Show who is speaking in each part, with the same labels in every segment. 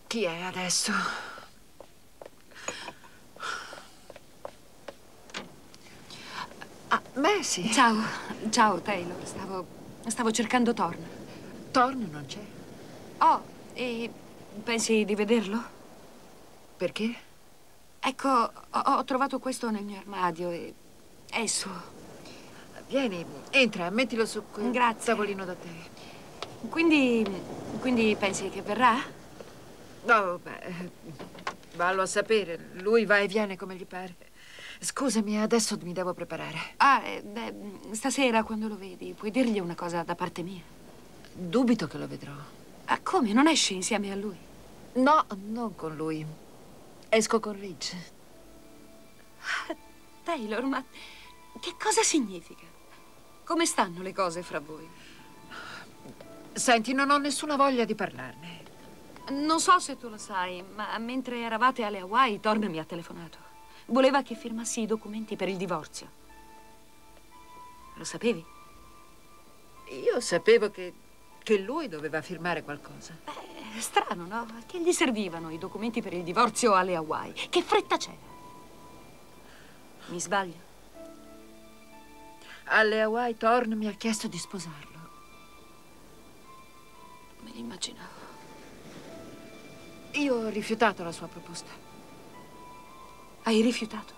Speaker 1: Chi è adesso? Ah, Messi.
Speaker 2: Ciao, ciao Taylor. Stavo cercando Thorn.
Speaker 1: Thorn non c'è.
Speaker 2: Oh, e pensi di vederlo?
Speaker 1: Perché?
Speaker 2: Ecco, ho trovato questo nel mio armadio e è suo.
Speaker 1: Vieni, entra, mettilo su quel
Speaker 2: Grazie.
Speaker 1: tavolino da te.
Speaker 2: Quindi pensi che verrà?
Speaker 1: No, beh, vallo a sapere. Lui va e viene come gli pare. Scusami, adesso mi devo preparare.
Speaker 2: Ah, stasera quando lo vedi, puoi dirgli una cosa da parte mia?
Speaker 1: Dubito che lo vedrò.
Speaker 2: Ah, come? Non esci insieme a lui?
Speaker 1: No, non con lui. Esco con Ridge.
Speaker 2: Taylor, ma che cosa significa? Come stanno le cose fra voi?
Speaker 1: Senti, non ho nessuna voglia di parlarne.
Speaker 2: Non so se tu lo sai, ma mentre eravate alle Hawaii, Thorn mi ha telefonato. Voleva che firmassi i documenti per il divorzio. Lo sapevi?
Speaker 1: Io sapevo che lui doveva firmare qualcosa.
Speaker 2: È strano, no? Che gli servivano i documenti per il divorzio alle Hawaii? Che fretta c'era? Mi sbaglio?
Speaker 1: Alle Hawaii Thorn mi ha chiesto di sposarlo.
Speaker 2: Me l'immaginavo.
Speaker 1: Io ho rifiutato la sua proposta.
Speaker 2: Hai rifiutato?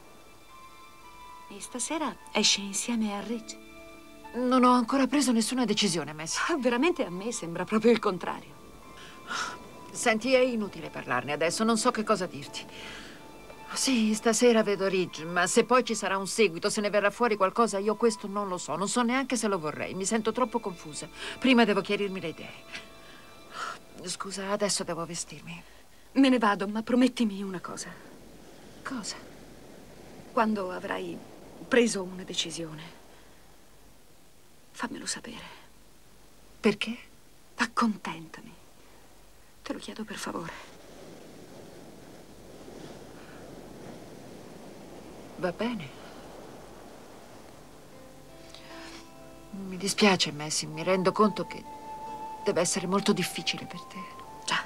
Speaker 2: E stasera esci insieme a Ridge?
Speaker 1: Non ho ancora preso nessuna decisione, Messi.
Speaker 2: Veramente a me sembra proprio il contrario.
Speaker 1: Senti, è inutile parlarne adesso, non so che cosa dirti. Sì, stasera vedo Ridge, ma se poi ci sarà un seguito, se ne verrà fuori qualcosa, io questo non lo so. Non so neanche se lo vorrei, mi sento troppo confusa. Prima devo chiarirmi le idee. Scusa, adesso devo vestirmi.
Speaker 2: Me ne vado, ma promettimi una cosa.
Speaker 1: Cosa?
Speaker 2: Quando avrai preso una decisione, fammelo sapere.
Speaker 1: Perché?
Speaker 2: Accontentami. Te lo chiedo per favore.
Speaker 1: Va bene. Mi dispiace, Messi, mi rendo conto che deve essere molto difficile per te.
Speaker 2: Già.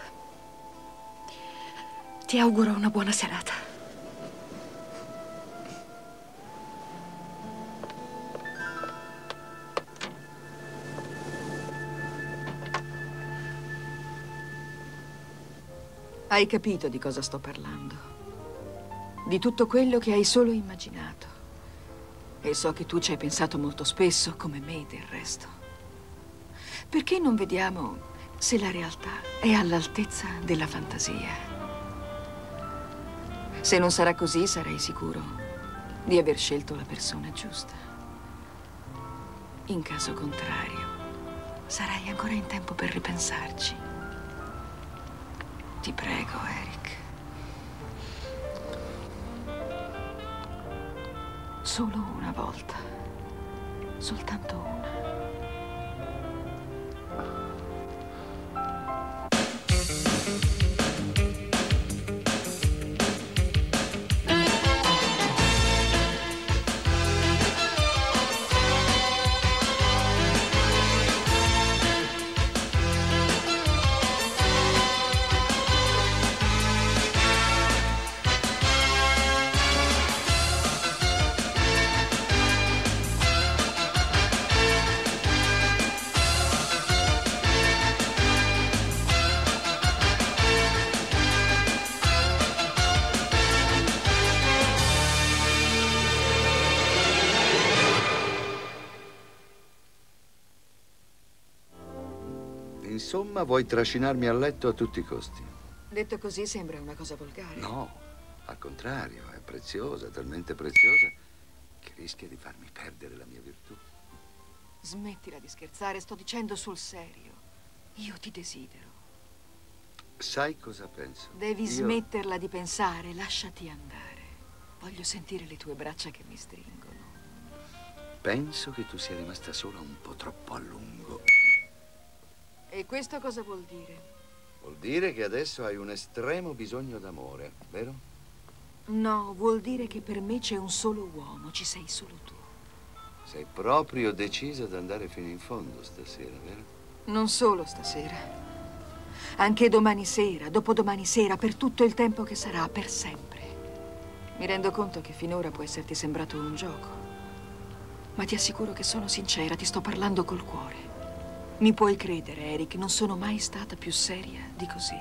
Speaker 2: Ti auguro una buona serata. Hai capito di cosa sto parlando? Di tutto quello che hai solo immaginato. E so che tu ci hai pensato molto spesso, come me del resto. Perché non vediamo se la realtà è all'altezza della fantasia? Se non sarà così, sarai sicuro di aver scelto la persona giusta. In caso contrario, sarai ancora in tempo per ripensarci. Ti prego, Eric. Solo una volta. Soltanto una.
Speaker 3: Insomma, vuoi trascinarmi a letto a tutti i costi?
Speaker 2: Detto così sembra una cosa volgare.
Speaker 3: No, al contrario, è preziosa, talmente preziosa che rischia di farmi perdere la mia virtù.
Speaker 2: Smettila di scherzare, sto dicendo sul serio. Io ti desidero.
Speaker 3: Sai cosa penso?
Speaker 2: Devi smetterla di pensare, lasciati andare. Voglio sentire le tue braccia che mi stringono.
Speaker 3: Penso che tu sia rimasta sola un po' troppo a lungo.
Speaker 2: E questo cosa vuol dire?
Speaker 3: Vuol dire che adesso hai un estremo bisogno d'amore, vero?
Speaker 2: No, vuol dire che per me c'è un solo uomo, ci sei solo tu.
Speaker 3: Sei proprio decisa ad andare fino in fondo stasera, vero?
Speaker 2: Non solo stasera. Anche domani sera, dopodomani sera, per tutto il tempo che sarà, per sempre. Mi rendo conto che finora può esserti sembrato un gioco, ma ti assicuro che sono sincera, ti sto parlando col cuore. Mi puoi credere, Eric, non sono mai stata più seria di così.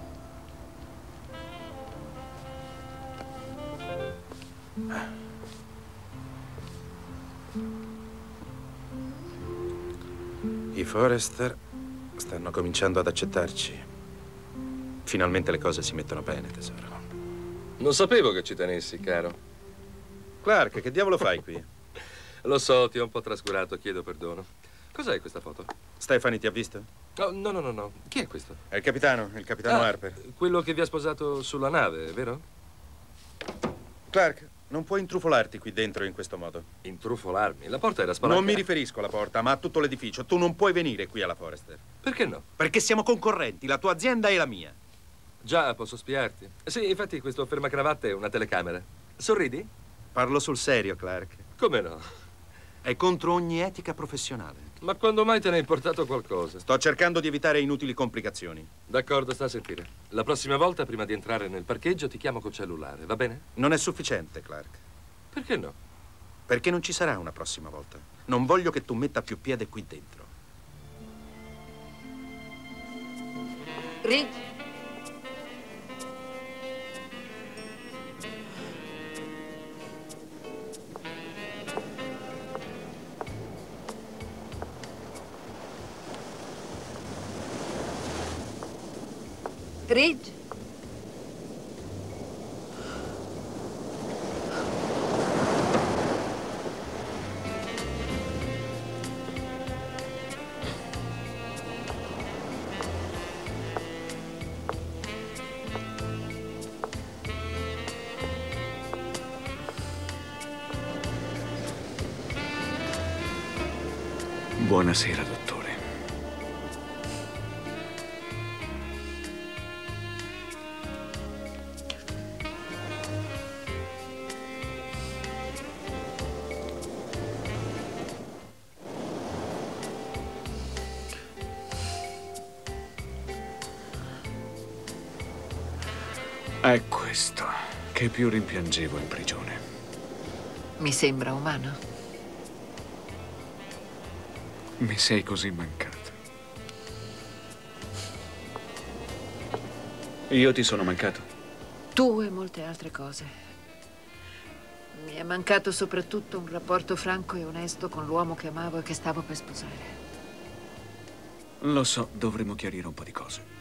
Speaker 4: I Forrester stanno cominciando ad accettarci. Finalmente le cose si mettono bene, tesoro.
Speaker 5: Non sapevo che ci tenessi, caro.
Speaker 4: Clark, che diavolo fai qui?
Speaker 5: Lo so, ti ho un po' trascurato, chiedo perdono. Cos'è questa foto?
Speaker 4: Stephanie ti ha visto?
Speaker 5: Oh, no. Chi è questo?
Speaker 4: È il capitano Harper.
Speaker 5: Quello che vi ha sposato sulla nave, vero?
Speaker 4: Clark, non puoi intrufolarti qui dentro in questo modo.
Speaker 5: Intrufolarmi? La porta era spalancata.
Speaker 4: Non mi riferisco alla porta, ma a tutto l'edificio. Tu non puoi venire qui alla Forrester.
Speaker 5: Perché no?
Speaker 4: Perché siamo concorrenti, la tua azienda e la mia.
Speaker 5: Già, posso spiarti. Sì, infatti questo fermacravatte è una telecamera. Sorridi?
Speaker 4: Parlo sul serio, Clark.
Speaker 5: Come no?
Speaker 4: È contro ogni etica professionale.
Speaker 5: Ma quando mai te ne hai importato qualcosa?
Speaker 4: Sto cercando di evitare inutili complicazioni.
Speaker 5: D'accordo, sta a sentire. La prossima volta, prima di entrare nel parcheggio, ti chiamo col cellulare, va bene?
Speaker 4: Non è sufficiente, Clark.
Speaker 5: Perché no?
Speaker 4: Perché non ci sarà una prossima volta. Non voglio che tu metta più piede qui dentro.
Speaker 1: Ridge. Ridge.
Speaker 6: Buonasera, dottore. È questo che più rimpiangevo in prigione.
Speaker 1: Mi sembra umano.
Speaker 6: Mi sei così mancata. Io ti sono mancato.
Speaker 1: Tu e molte altre cose. Mi è mancato soprattutto un rapporto franco e onesto con l'uomo che amavo e che stavo per sposare.
Speaker 6: Lo so, dovremmo chiarire un po' di cose.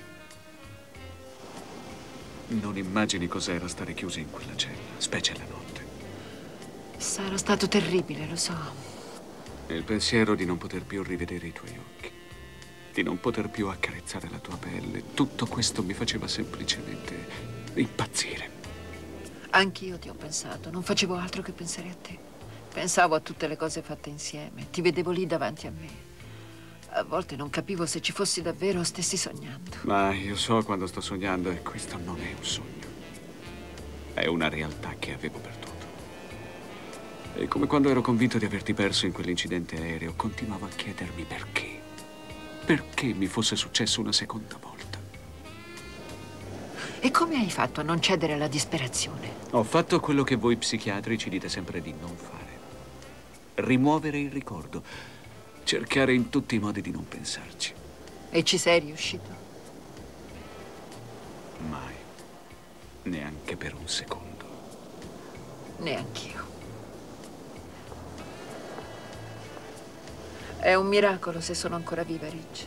Speaker 6: Non immagini cos'era stare chiusi in quella cella, specie la notte.
Speaker 1: Sarà stato terribile, lo so.
Speaker 6: Il pensiero di non poter più rivedere i tuoi occhi, di non poter più accarezzare la tua pelle, tutto questo mi faceva semplicemente impazzire.
Speaker 1: Anch'io ti ho pensato, non facevo altro che pensare a te. Pensavo a tutte le cose fatte insieme, ti vedevo lì davanti a me. A volte non capivo se ci fossi davvero o stessi sognando.
Speaker 6: Ma io so quando sto sognando e questo non è un sogno. È una realtà che avevo perduto. E come quando ero convinto di averti perso in quell'incidente aereo, continuavo a chiedermi perché. Perché mi fosse successo una seconda volta.
Speaker 1: E come hai fatto a non cedere alla disperazione?
Speaker 6: Ho fatto quello che voi psichiatri ci dite sempre di non fare. Rimuovere il ricordo. Cercare in tutti i modi di non pensarci.
Speaker 1: E ci sei riuscito?
Speaker 6: Mai. Neanche per un secondo.
Speaker 1: Neanch'io. È un miracolo se sono ancora viva, Ridge.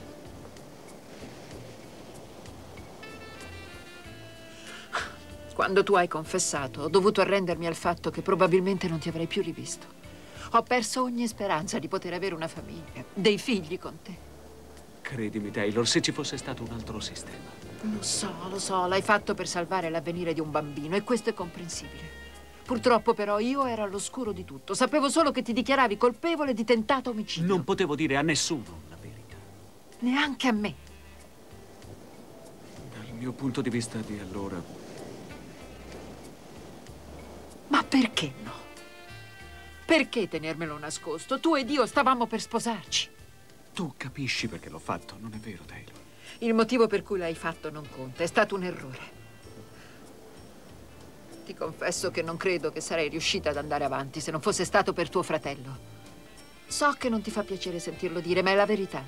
Speaker 1: Quando tu hai confessato, ho dovuto arrendermi al fatto che probabilmente non ti avrei più rivisto. Ho perso ogni speranza di poter avere una famiglia, dei figli con te.
Speaker 6: Credimi, Taylor, se ci fosse stato un altro sistema.
Speaker 1: Lo so, l'hai fatto per salvare l'avvenire di un bambino e questo è comprensibile. Purtroppo però io ero all'oscuro di tutto. Sapevo solo che ti dichiaravi colpevole di tentato omicidio.
Speaker 6: Non potevo dire a nessuno la verità.
Speaker 1: Neanche a me.
Speaker 6: Dal mio punto di vista di allora...
Speaker 1: Ma perché no? Perché tenermelo nascosto? Tu ed io stavamo per sposarci.
Speaker 6: Tu capisci perché l'ho fatto, non è vero, Taylor?
Speaker 1: Il motivo per cui l'hai fatto non conta, è stato un errore. Ti confesso che non credo che sarei riuscita ad andare avanti se non fosse stato per tuo fratello. So che non ti fa piacere sentirlo dire, ma è la verità.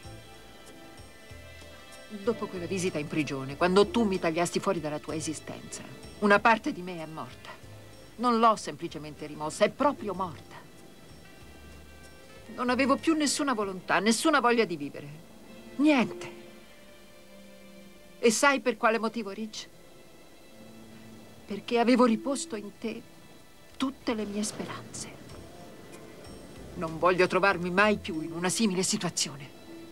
Speaker 1: Dopo quella visita in prigione, quando tu mi tagliasti fuori dalla tua esistenza, una parte di me è morta. Non l'ho semplicemente rimossa, è proprio morta. Non avevo più nessuna volontà, nessuna voglia di vivere. Niente. E sai per quale motivo, Rich? Perché avevo riposto in te tutte le mie speranze. Non voglio trovarmi mai più in una simile situazione.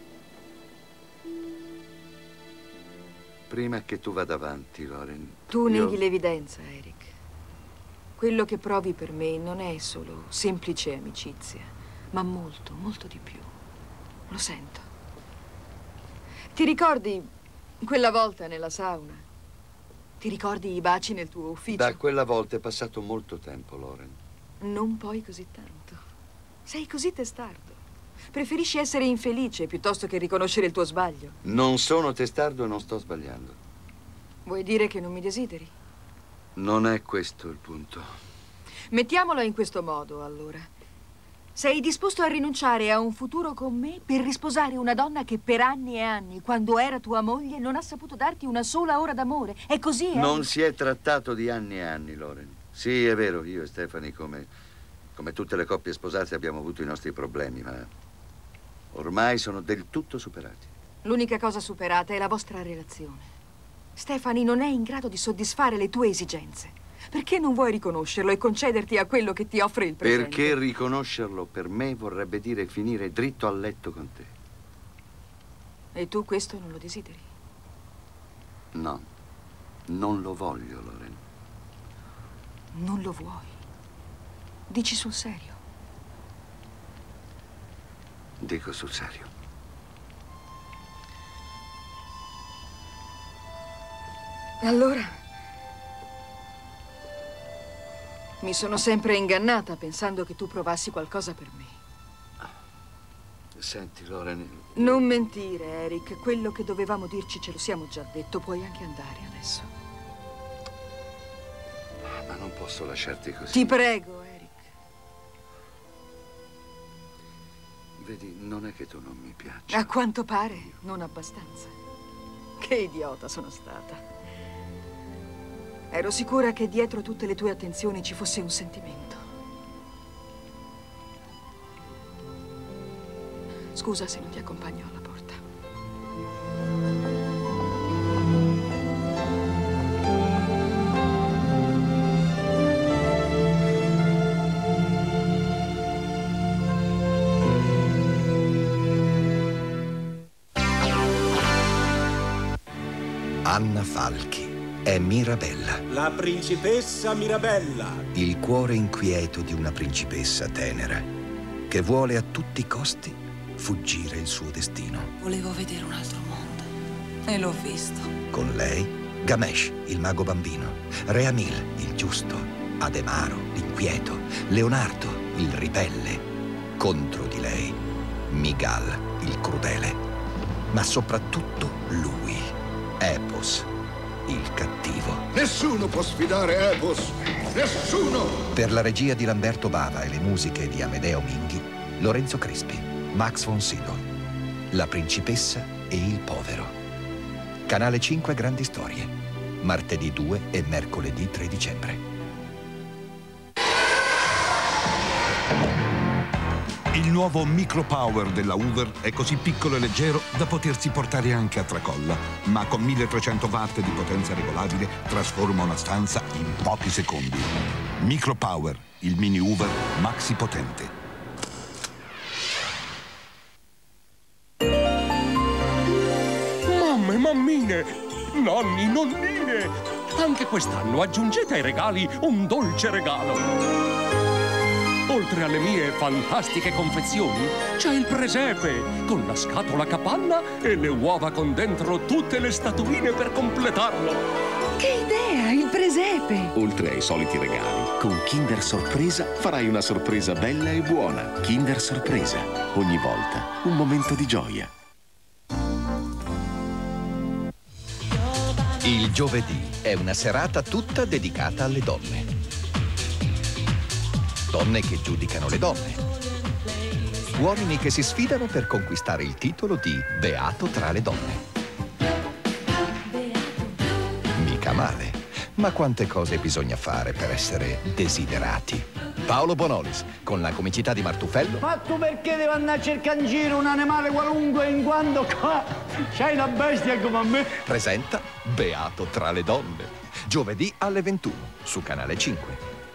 Speaker 3: Prima che tu vada avanti, Lauren...
Speaker 2: Tu neghi l'evidenza, Eric. Quello che provi per me non è solo semplice amicizia, ma molto, molto di più. Lo sento. Ti ricordi quella volta nella sauna? Ti ricordi i baci nel tuo ufficio?
Speaker 3: Da quella volta è passato molto tempo, Lauren.
Speaker 2: Non poi così tanto. Sei così testardo. Preferisci essere infelice piuttosto che riconoscere il tuo sbaglio.
Speaker 3: Non sono testardo e non sto sbagliando.
Speaker 2: Vuoi dire che non mi desideri?
Speaker 3: Non è questo il punto.
Speaker 2: Mettiamolo in questo modo, allora. Sei disposto a rinunciare a un futuro con me per risposare una donna che per anni e anni, quando era tua moglie, non ha saputo darti una sola ora d'amore? È così,
Speaker 3: Non si è trattato di anni e anni, Lauren. Sì, è vero, io e Stephanie, come tutte le coppie sposate, abbiamo avuto i nostri problemi, ma ormai sono del tutto superati.
Speaker 2: L'unica cosa superata è la vostra relazione. Stephanie non è in grado di soddisfare le tue esigenze. Perché non vuoi riconoscerlo e concederti a quello che ti offre il presente?
Speaker 3: Perché riconoscerlo per me vorrebbe dire finire dritto a letto con te.
Speaker 2: E tu questo non lo desideri?
Speaker 3: No, non lo voglio, Lauren.
Speaker 2: Non lo vuoi? Dici sul serio?
Speaker 3: Dico sul serio.
Speaker 2: Allora... mi sono sempre ingannata pensando che tu provassi qualcosa per me.
Speaker 3: Senti, Lauren...
Speaker 2: Non mentire, Eric. Quello che dovevamo dirci ce lo siamo già detto. Puoi anche andare adesso.
Speaker 3: Ma non posso lasciarti così.
Speaker 2: Ti prego, Eric.
Speaker 3: Vedi, non è che tu non mi piaci.
Speaker 2: A quanto pare, non abbastanza. Che idiota sono stata. Ero sicura che dietro tutte le tue attenzioni ci fosse un sentimento. Scusa se non ti accompagno alla porta.
Speaker 7: Anna Falchi è Mirabella.
Speaker 8: La principessa Mirabella.
Speaker 7: Il cuore inquieto di una principessa tenera che vuole a tutti i costi fuggire il suo destino.
Speaker 9: Volevo vedere un altro mondo e l'ho visto.
Speaker 7: Con lei, Gamesh, il mago bambino, Reamil, il giusto, Ademaro, l'inquieto, Leonardo, il ribelle. Contro di lei, Migal, il crudele. Ma soprattutto lui, Epos, il cattivo.
Speaker 10: Nessuno può sfidare Epos! Nessuno!
Speaker 7: Per la regia di Lamberto Bava e le musiche di Amedeo Minghi, Lorenzo Crespi, Max von Sydow, La principessa e il povero. Canale 5 Grandi Storie, martedì 2 e mercoledì 3 dicembre.
Speaker 11: Il nuovo Micro Power della Hoover è così piccolo e leggero da potersi portare anche a tracolla, ma con 1300 watt di potenza regolabile trasforma una stanza in pochi secondi. Micro Power, il mini Hoover maxi potente.
Speaker 8: Mamme, mammine, nonni, nonnine, anche quest'anno aggiungete ai regali un dolce regalo. Oltre alle mie fantastiche confezioni, c'è il presepe, con la scatola capanna e le uova con dentro tutte le statuine per completarlo.
Speaker 9: Che idea, il presepe!
Speaker 12: Oltre ai soliti regali, con Kinder Sorpresa farai una sorpresa bella e buona. Kinder Sorpresa, ogni volta un momento di gioia.
Speaker 7: Il giovedì è una serata tutta dedicata alle donne. Donne che giudicano le donne. Uomini che si sfidano per conquistare il titolo di beato tra le donne. Mica male, ma quante cose bisogna fare per essere desiderati. Paolo Bonolis, con la comicità di Martufello.
Speaker 13: Ma tu perché devi andare a cercare in giro un animale qualunque in quanto qua c'hai una bestia come a me?
Speaker 7: Presenta Beato tra le donne. Giovedì alle 21 su Canale 5.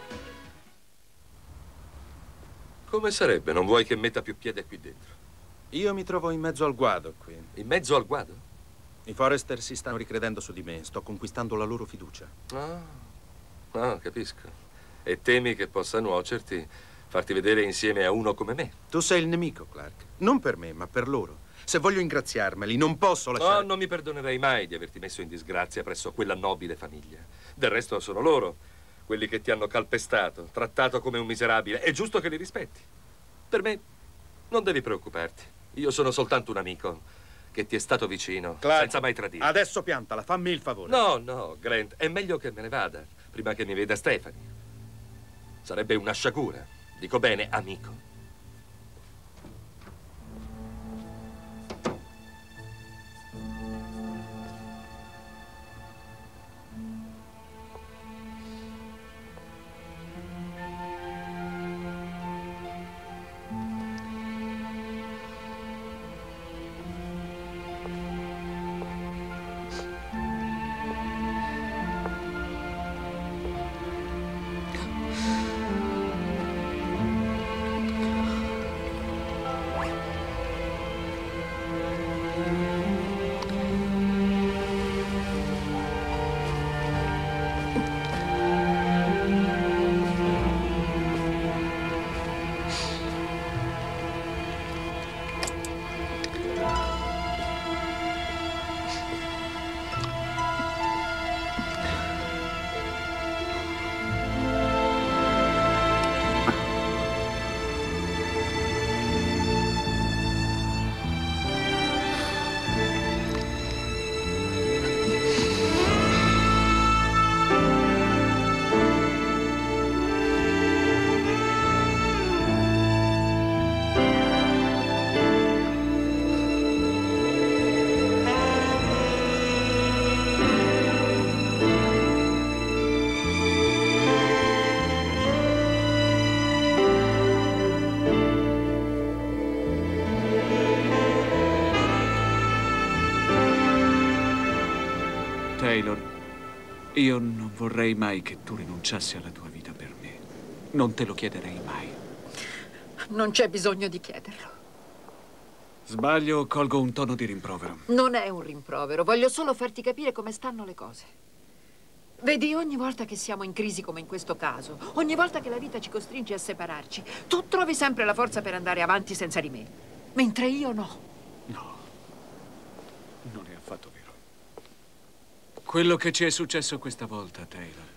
Speaker 5: Come sarebbe? Non vuoi che metta più piede qui dentro?
Speaker 4: Io mi trovo in mezzo al guado qui.
Speaker 5: In mezzo al guado?
Speaker 4: I Forrester si stanno ricredendo su di me. Sto conquistando la loro fiducia.
Speaker 5: Ah, capisco. E temi che possa nuocerti, farti vedere insieme a uno come me.
Speaker 4: Tu sei il nemico, Clark. Non per me, ma per loro. Se voglio ingraziarmeli, non posso lasciare...
Speaker 5: No, non mi perdonerei mai di averti messo in disgrazia presso quella nobile famiglia. Del resto sono loro, quelli che ti hanno calpestato, trattato come un miserabile. È giusto che li rispetti. Per me, non devi preoccuparti. Io sono soltanto un amico che ti è stato vicino,
Speaker 4: Clark,
Speaker 5: senza mai tradire.
Speaker 4: Adesso piantala, fammi il favore.
Speaker 5: No, Grant, è meglio che me ne vada, prima che mi veda Stephanie. Sarebbe una sciagura. Dico bene, amico.
Speaker 6: Taylor, io non vorrei mai che tu rinunciassi alla tua vita per me. Non te lo chiederei mai.
Speaker 1: Non c'è bisogno di chiederlo.
Speaker 6: Sbaglio o colgo un tono di rimprovero?
Speaker 1: Non è un rimprovero, voglio solo farti capire come stanno le cose. Vedi, ogni volta che siamo in crisi come in questo caso, ogni volta che la vita ci costringe a separarci, tu trovi sempre la forza per andare avanti senza di me, mentre io no.
Speaker 6: No, non è affatto vero. Quello che ci è successo questa volta, Taylor,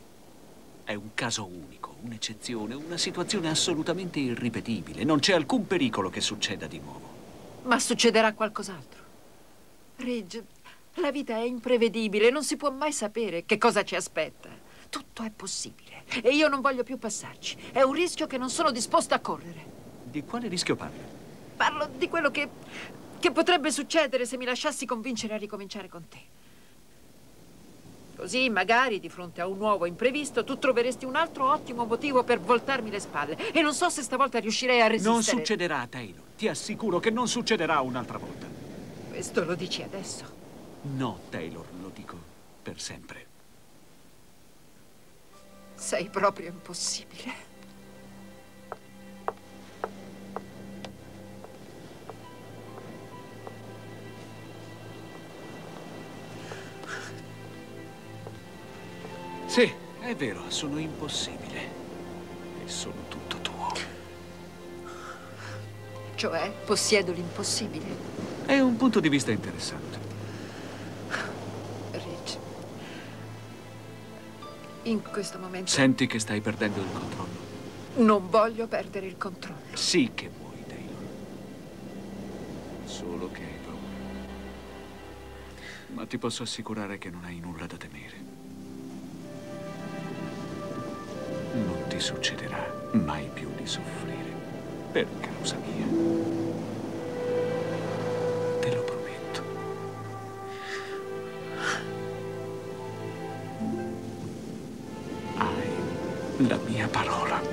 Speaker 6: è un caso unico, un'eccezione, una situazione assolutamente irripetibile. Non c'è alcun pericolo che succeda di nuovo.
Speaker 1: Ma succederà qualcos'altro. Ridge, la vita è imprevedibile, non si può mai sapere che cosa ci aspetta. Tutto è possibile e io non voglio più passarci. È un rischio che non sono disposta a correre.
Speaker 6: Di quale rischio parli?
Speaker 1: Parlo di quello che potrebbe succedere se mi lasciassi convincere a ricominciare con te. Così, magari, di fronte a un nuovo imprevisto, tu troveresti un altro ottimo motivo per voltarmi le spalle. E non so se stavolta riuscirei a resistere.
Speaker 6: Non succederà, Taylor. Ti assicuro che non succederà un'altra volta.
Speaker 1: Questo lo dici adesso?
Speaker 6: No, Taylor, lo dico per sempre.
Speaker 1: Sei proprio impossibile.
Speaker 6: Sì, è vero, sono impossibile. E sono tutto tuo.
Speaker 1: Cioè, possiedo l'impossibile.
Speaker 6: È un punto di vista interessante.
Speaker 1: Ridge, in questo momento...
Speaker 6: Senti che stai perdendo il controllo?
Speaker 1: Non voglio perdere il controllo.
Speaker 6: Sì che vuoi, Taylor. Solo che hai paura. Ma ti posso assicurare che non hai nulla da temere. Non ti succederà mai più di soffrire per causa mia. Te lo prometto. Hai la mia parola.